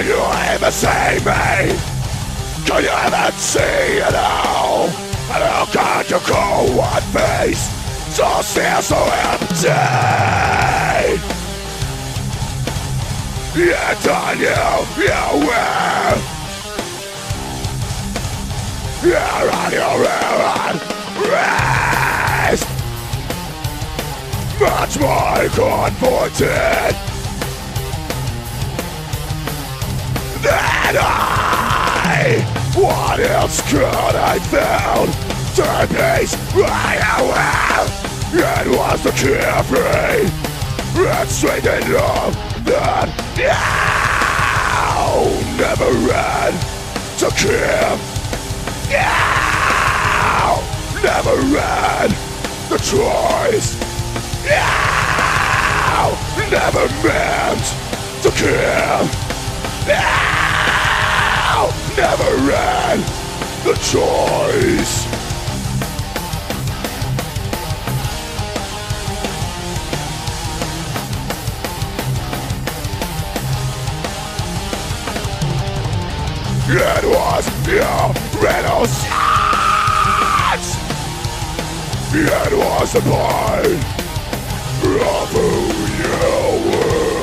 Can you even see me? Can you even see it all? And how can you call one face so still so empty? Yet on you will. You're on your own rest. Much more confident than I. What else could I found to peace right away? It was the carefree and straight and love that never ran to kill. Never ran the choice. Never meant to kill. Never ran the choice. It was your renaissance. It was the point of who you were.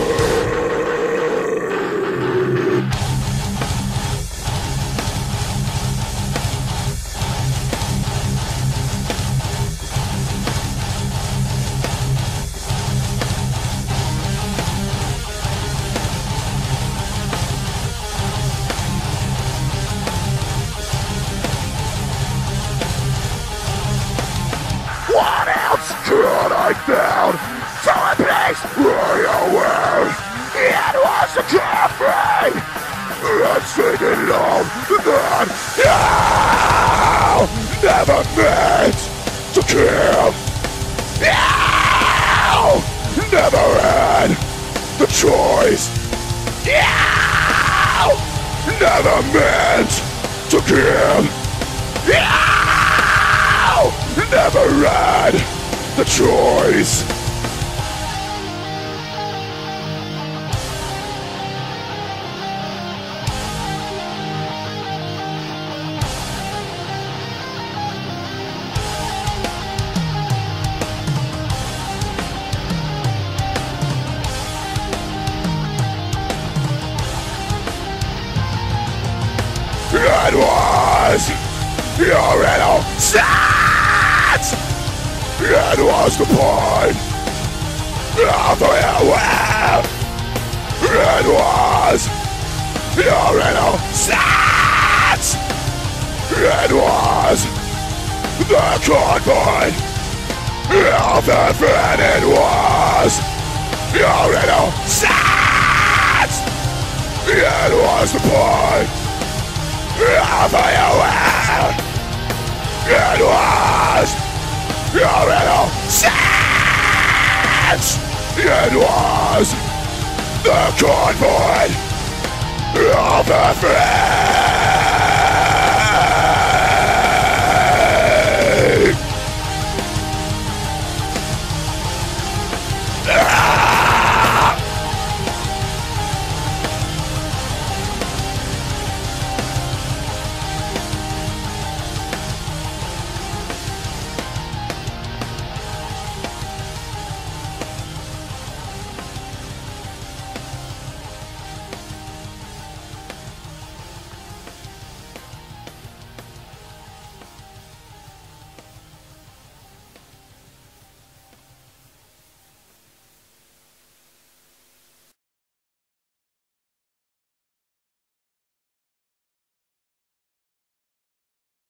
What else could I found to replace your world? It was a carefree and singing love that never meant to kill. Never had the choice. Never meant to kill. Never had the choice. It was your innocence. It was the point of your will. It was your innocence. It was the convoy of everything. It was your innocence. It was the point of your will. It was your innocence. It was the convoy of everything.